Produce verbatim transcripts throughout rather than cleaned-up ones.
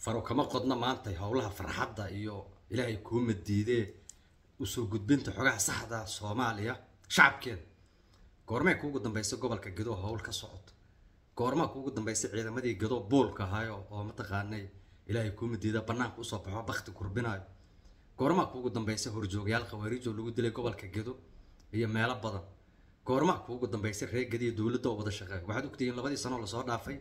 faro kama qodna maanta hawlaha farxadda iyo ilaahay ku madiidee u soo gudbinta xogaha saxda Soomaaliya shacabkeeda goorma kuugu dambeysay gobolka Gedo hawl ka socoto goorma kuugu dambeysay ciidamadii Gedo boolka haayo oo mataqaanay ilaahay ku madiida banaanka u soo baxo baqti kurbinayo goorma kuugu dambeysay horjoogyaal qawaariij oo lagu dilay gobolka Gedo iyo meelo badan goorma kuugu dambeysay reegadiyo dawladda oo wada shaqeeyo waxaad ogtihiin labadii sano la soo dhaafay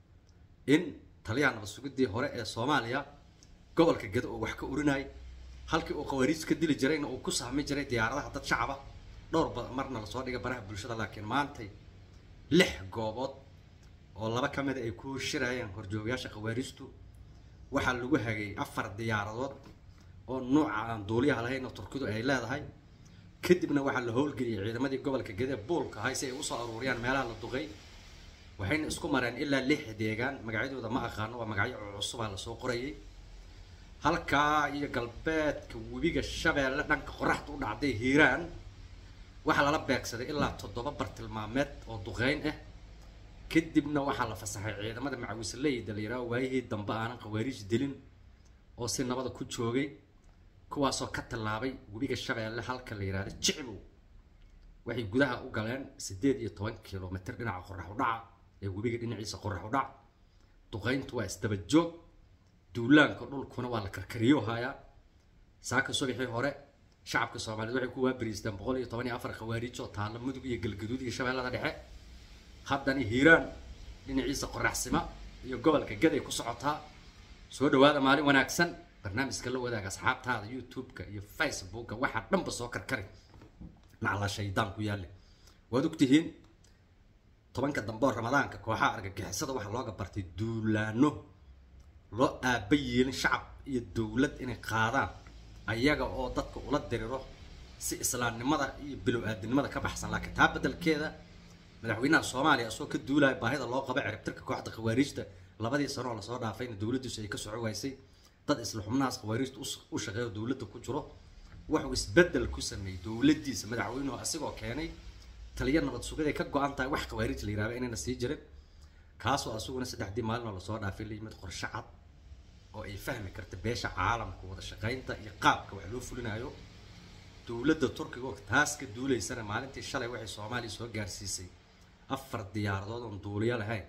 in taliyaan mas'uuliyadii hore ee Soomaaliya gobolka Gedo oo wax ka urinay halkii uu qawaariij ka dili jirayna uu ku saamay jiray diyaaradaha dad shacab ah dhowr marna la soo dhigay baraha bulshada laakiin maanta lix goobood oo laba kamid ay ku shirayaan horjoogayaasha qawaariijtu waxa lagu hagay afar diyaaradood oo nooca aan duuliyaha lahayn oo Turkidu ay leedahay kadibna waxa la howlgeliyay ciidamadii gobolka Gedo boolka hayse ay u soo aruuriyaan meelaha la duqay waxayna isku mareen ilaa lix deegaan magacyadooda ma aqaano waa magacyo cusub la soo qorayay halka iyo galbeedka webiga Shabeelle dhanka qoraxda u dhacday Hiiraan waxa la beegsaday ilaa toddoba bartilmaameed oo duqeyn ah kadibna waxa la fasaxay ciidamada macawisleyda dhalinyarada waayihii dambe aan qawaariij dilin oo si nabad ku joogay kuwaasoo ka talaabay webiga Shabeelle halka la yiraahdo Jiclu waxay gudaha u galeen sideed iyo toban kiiloomitir dhinaca qorax u dhaca ee webiga dhinaciisa qorax u dhac duqeyntu waa isdaba joog duulaanka dhulkuna waa la karkariyo haya saaka subaxii hore shacabka Soomaaliyeed waxay ku waabariistaan boqol iyo toban iyo afar qawaariij oo taala mudug iyo galgaduud iyo Shabeellada dhexe haddana Hiiraan dhinaciisa qoraxsima iyo gobolka Gedo ku socotaa soo dhawaada maalin wanaagsan barnaamijka la wadaaga asxaabtaada YouTube-ka iyo Facebook-ka waxa dhanba soo karkari nacla shaydaan ku yaale waad ogtihiin tobanka dambe Ramadaanka kooxaha argagixisada waxa looga bartay duulaano loo aabayeen shacab iyo dawlad inay qaadaan ayaga oo dadka ula diriro si islaamnimada iyo bilowaadanimada ka baxsan laakiin taa beddelkeeda madaxweynaha Soomaaliya soo ka duulay baahida loo qabo ciribtirka kooxda qawaariijta labadii sano la soo dhaafay in dawladdiisu ay ka soo waysay dad isla xubnahaas qawaariijta u shaqeeyo dawladda ku jiro wuxuu isbedel ku sameeyay dawladdiisa madaxweynuhu asigoo keenay taliyan nabad sugid ay ka go'an tahay wax qawaariij la yiraahdo inayna sii jirin kaasoo asuguna saddexdii maalin la soo dhaafay la yimid qorshe cad oo ay fahmi karta beesha caalamka wada shaqeynta iyo qaabka wax loo fulinayo dawladda Turkiga oo taas ka duuleysana maalintii shalay waxay Soomaaliya soo gaarsiisay afar diyaaradood oo duuliye lahayn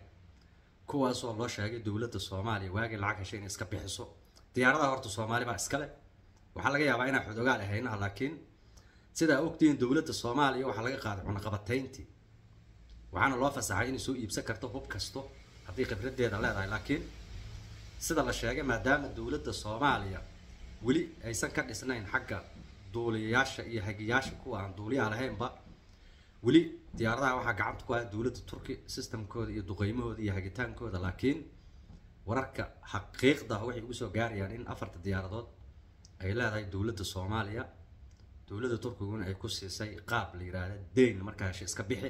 kuwaas oo loo sheegay dawladda Soomaaliya waagi lacag heshay in iska bixiso diyaaradaha horta Soomaaliya baa iska leh waxa laga yaabaa inay xodogaal ahayna laakiin sida ogtiin dawladda Soomaaliya waxa laga qaaday cunaqabatayntii waxaana loo fasaxay in soo iibsan karto hub kasto haddii khibradeeda leedahay laakiin sida la sheegay maadaama dawladda Soomaaliya wali aysan ka dhisnayn xagga duuliyaasha iyo hagiyaasha kuwa aan duuliyaha lahaynba wali diyaaradaha waxa gacanta ku ah dawladda Turki systemkooda iyo duqeymahooda iyo hagitaankooda laakiin wararka xaqiiqda waxay ugu soo gaarayaan in afarta diyaaradood ay leedahay dawladda Soomaaliya dawladda Turkiguna ay ku siisay qaab la yiraahdo deyn markaa heshiis iska bixi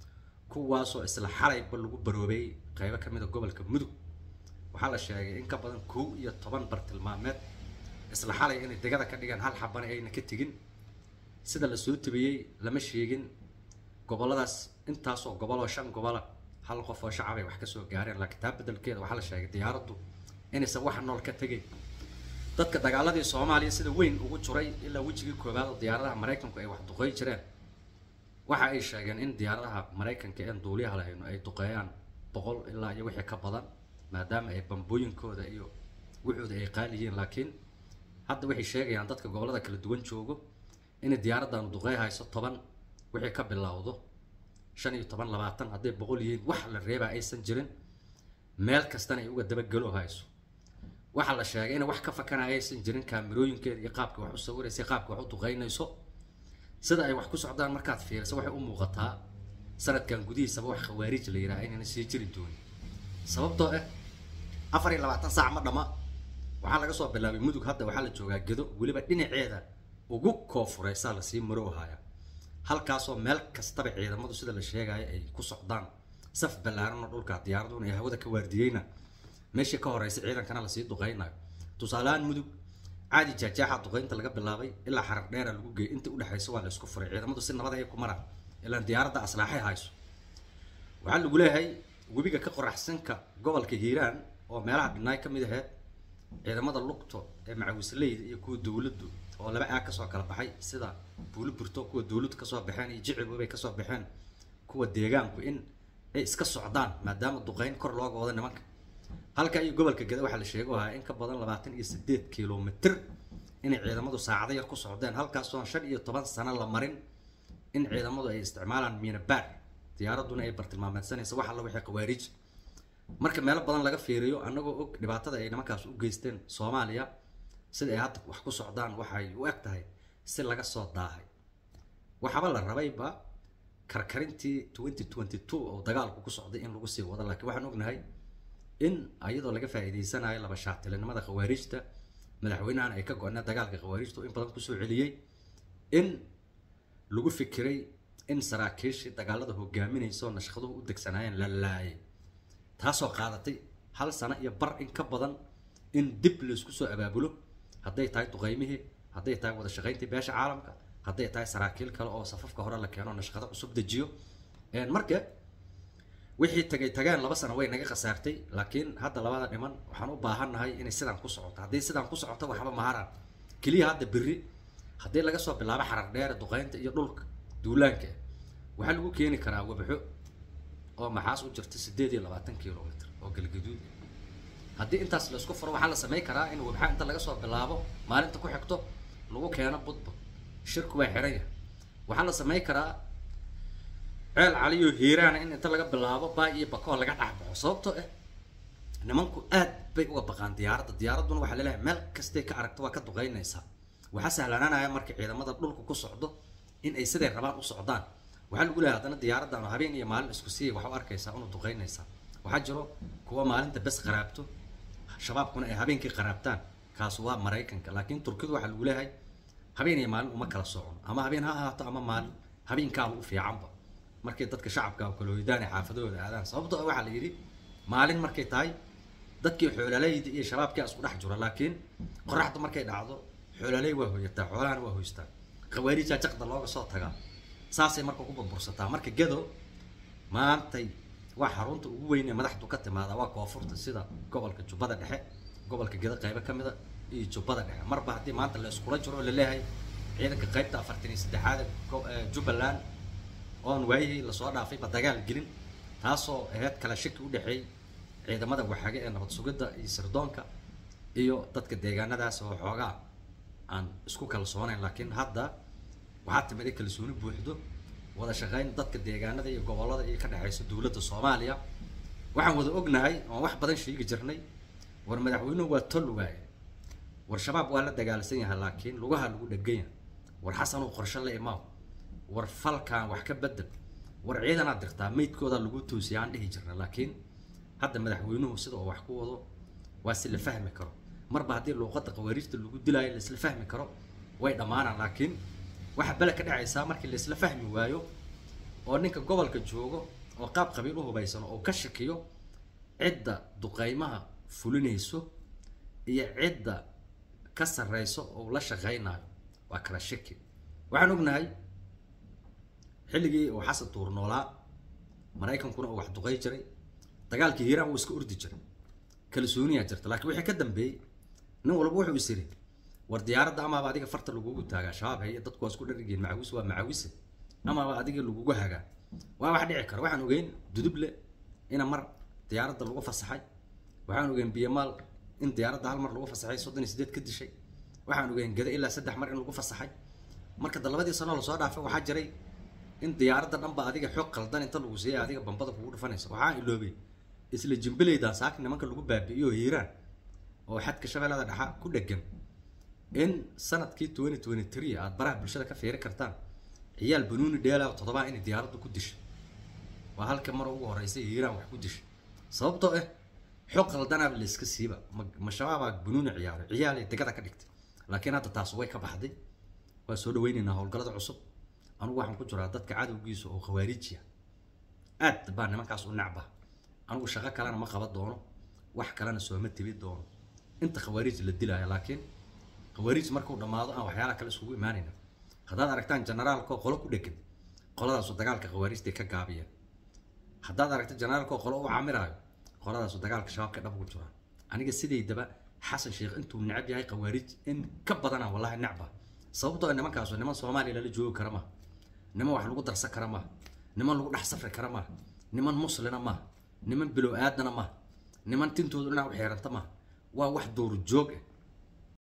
kuwaasoo isla xalayba lagu baroobay qaybo kamid ah gobolka Mudug waxa la sheegay in ka badan kow iyo toban bartilmaameed isla xalay inay degada ka dhigaan hal xabana ayna ka tigin sida la soo tabiyay lama sheegin goboladaas intaas oo gobol oo shan gobol hal qof oo shacab ay wax ka soo gaareen laakiin taa beddelkeeda waxa la sheegay diyaaraddu inaysan wax nool ka tagay dadka dagaaladii Soomaaliya sida weyn ugu jiray ilaa wajigii koobaad oo diyaaradaha Mareykanku ay wax duqeey jireen waxa ay sheegeen in diyaaradaha Mareykanka ee duuliyaha lahayn ay duqeeyaan boqol ilaa iyo wixii ka badan maadaama ay bambooyinkooda iyo wuxuuda ay qaaliyiin laakiin hadda waxay sheegayaan dadka gobolada kala duwan joogo in diyaaradan duqeey hayso toban wixii ka bilowdo shan iyo toban labaatan haday boqol yihiin wax la reeba aysan jirin meel kastana ay uga daba galo hayso waxa la sheegay in wax ka fakanaya aysan jirin kaamirooyinkeeda iyo qaabka wax u sawiraysa qaabka wax u duqeynayso sida ay wax ku socdaan markaad fiiriso waxay u muuqataa sanadkan gudihiisa wax qawaariij la yiraahdo inay sii jiri doonaan sababtoo ah afar iyo labaatan saac ma dhama waxa laga soo bilaabay mudug hadda waxa la joogaa Gedo waliba dhinaceeda ugu koonfureysa la sii maro haya halkaasoo meel kastaba ciidamadu sida la sheegay ay ku socdaan saf balaaran oo dhulka diyaaradoon ay hawada ka waardiyayna meeshii ka horeysa ciidankana la sii duqeynayo tusaalaan mudug caadi jaajaxa duqeynta laga bilaabay ilaa xaraq dheer lagu geeyay inta u dhaxayso waa la isku furay ciidamadu si nabad ay ku maraan ilaa diyaaradda aslaaxay hayso waxa lagu leeyahay webiga ka qoraxsanka gobolka Hiiraan oo meelaha dhinaay kamid ahayd ciidamada luqto ee macawisleyda iyo kuwa dawladdu oo laba aag kasoo kala baxay sida buuli burto kuwa dawladdu kasoo baxeen iyo jicib bay kasoo baxeen kuwa deegaanku in ay iska socdaan maadaama duqeyn kor looga wada nimanka halka iyo gobolka Gada waxa la sheego ah in ka badan labaatan iyo siddeed kiiloomitir in ciidamadu saacado yar ku socdeen halkaas oo shan iyo toban sano la marin in ciidamadu ay isticmaalaan miinabaar diyaaraduna ay bartilmaameedsanayso waxa la wixii qawaarij marka meel badan laga fiiriyo anagoo og dhibaatada ay nimankaas u geysteen Soomaaliya sida ay hadda wax ku socdaan waxay u eg tahay si laga soo daahay waxaba la rabayba karkarintii twenty twenty-two oo dagaalku ku socday in lagu sii wado laakiin waxaan ognahay in ayadoo laga faa'iideysanayo laba shaatilinimada khawaarijta madaxweynahan ay ka go'naa dagaalka khawaarijta in badan ku soo celiyay in lagu fikiray in saraakiishii dagaalada hogaaminayso nashqaduhu u degsanayeen la laayay taasoo qaadatay hal sano iyo bar in ka badan in dib la isku soo abaabulo hadday tahay duqeymihii hadday tahay wada shaqayntii beesha caalamka hadday tahay saraakiil kale oo safafka hore la keeno nashqado cusub dejiyo een marka wixii tagay tagaan laba sano way naga qasaartay laakiin hadda labada dhiman waxaan u baahanahay inay sidaan ku socoto haddii sidaan ku socoto waxba maharaan kaliya hadda berri haddii laga soo bilaabo xarar dheer duqeynta iyo dhulka duulaanka waxaa lagu keeni karaa wabxo oo maxaas u jirta siddeed iyo labaatan kiiloomitir oo galgaduud haddii intaas la isku furo waxaa la sameyn karaa in wabxa inta laga soo bilaabo maalinta ku xigto lagu keeno budba shirku way xiran yahay waxaa la sameyn karaa ceel caliyo hiiraan in inta laga bilaabo baa iyo bakoo laga dhaxbaxo sababtoo ah nimanku aad bay uga baqaan diyaaradda diyaaraduna waxa la leeyahay meel kastay ka aragto waa ka duqeynaysaa waxaa sahlanaanaya marka ciidamada dhulku ku socdo in ay siday rabaan u socdaan waxaa lagu leeyahay haddana diyaaraddan habeen iyo maalin isku siiyay waxa u arkaysaa unu duqeynaysaa waxaa jiro kuwa maalinta bes qaraabto shabaabkuna ay habeenkii qaraabtaan kaas waa Mareykanka laakiin Turkidu waxa lagu leeyahay habeen iyo maalin uma kala socon ama habeen ha ahaato ama maalin habeenkaa ugu fiicanba markay dadka shacabka oo kala hoydaan xaafadooda aadaan sababtoo ah waxa la yiri maalin markay tahay dadkii xoolalayda iyo shabaabkii isku dhex jiro laakiin qorraxdu markay dhacdo xoolalay waa hooyataa xoolahan waa hoystaan qawaariija jaqda looga soo tagaa saasay marka ku burbursataa marka Gado maantay waa xarunta ugu weyn ee madaxdu ka timaada waa koonfurta sida gobolka Jubbada Dhexe gobolka Gado qayb ka mid ah iyo Jubbada Dhexe marba haddii maanta la isku jiro la leeyahay ciidanka qaybta afartan iyo saddexaad Jubbaland oon waayay la soo dhaafay ba dagaal gelin taasoo ahayd kala shaki u dhaxay ciidamada waxaga ee nabad sugidda iyo sirdoonka iyo dadka deegaanadaas oo xoogaa aan isku kalsoonayn laakiin hadda waxaa timid kalsooni buuxdo wada shaqayn dadka deegaanada iyo gobolada iyo ka dhaxaysa dawladda Soomaaliya waxaan wada ognahay oo wax badan sheegi jirnay war madaxweynuhu waa tol waay war shabaab waa la dagaalsan yahay laakiin lugaha lagu dhagay war xasan oo qorshe la imaa war falkan wax ka bedel war ciidana dirtaa meydkooda lagu toosiyaan dhihi jirna laakiin hadda madaxweynuhu sida wax ku wado waa si la fahmi karo marba haddii luqadda qawaariijta lagu dilaayo la isla fahmi karo way dhamaanaan laakiin waxa bala ka dhacaysa markii la isla fahmi waayo oo ninka gobolka joogo oo qaab qabiil u hubaysan oo ka shakiyo cidda duqeymaha fulinayso iyo cidda ka sarreyso oo la shaqeynayo waa kala shaki waxaan ognahay xilligii oo xasan tuur noolaa Mareykankuna oo wax duqey jiray dagaalkii Hiiraan uu iska urdi jiray kalsooniya jirta laakiin wixii ka dambeeyay nin walba wuxuu isiri war diyaaradda ama adiga farta lagu taagaa shabaab hay dadku isku dharigeen macawis waa macawis ama adiga lagu haga waa wax dhici kara waxaan ogeyn duduble ina mar diyaaradda lagu fasaxay waxaan ogeyn biyamaal in diyaaradda hal mar lagu fasaxay soddon iyo siddeed ka dishay waxaan ogeyn Gada ilaa saddex mar in lagu fasaxay marka dalabadii sano la soo dhaafay waxa jiray in diyaaradda dhanba adiga xog qaldan inta lagu siiyay adiga bambada kugu dhufanaysa waxa iloobay isla jimbilayda saakin nimanka lagu baabi'iyo Hiiraan oo xadka shabeellada dhaxa ku dhagan in sanadkii twenty twenty-three aad baraha bulshada ka fiiri kartaan ciyaal banuuni dheela toddoba in diyaaraddu ku dishay waa halka mar ugu horeysay Hiiraan wax ku dishay sababtoo ah xog qaldan ah la iska siiba ma shabaab banuuni ciyaaray ciyaal ay degada ka dhigtay laakiin hadda taas way ka baxday waa soo dhaweynaynaa howlgallada cusub anigu waxaan ku jiraa dadka cadowgiisa oo khawaarijiya aad baan nimankaas u nacba anigu shaqo kalena ma qaban doono wax kalena soo ma tibi doono inta khawaarij la dilaayo laakiin khawaarij markuu dhamaado aan waxyaalaha kale isugu imaanayna haddaad aragtaan generaalka qolo ku dhegan qoladaas dagaalka khawaarijta ka gaabiya haddaad aragto generaalka qolo u caamirayo qoladaas dagaalka shabaabka dhab ugu jira aniga sideedaba xasan sheekh intuu necab yahay qawaarij in ka badana wallahi nacba sababtoo ah nimankaas oo niman Soomaaliya la joogo karama niman wax lagu darsan karama niman lagu dhex safri karama niman muslina ma niman bilow aadana ma niman tintoodu dhinac u xeeranta ma waa wax door joog ah